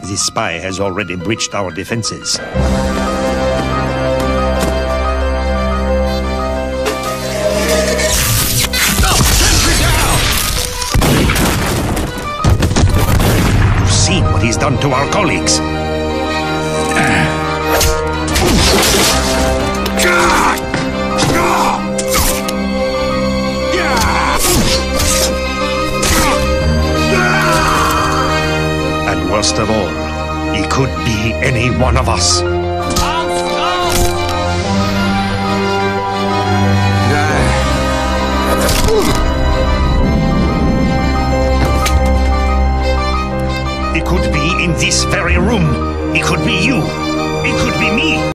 This spy has already breached our defenses. You've seen what he's done to our colleagues. And worst of all, he could be any one of us. He could be in this very room. He could be you. It could be me.